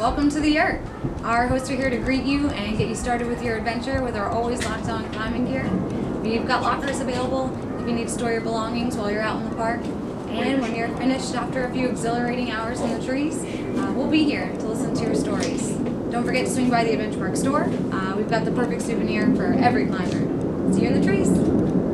Welcome to the yurt. Our hosts are here to greet you and get you started with your adventure with our always locked on climbing gear. We've got lockers available if you need to store your belongings while you're out in the park. And when you're finished after a few exhilarating hours in the trees, we'll be here to listen to your stories. Don't forget to swing by the Adventure Park store. We've got the perfect souvenir for every climber. See you in the trees.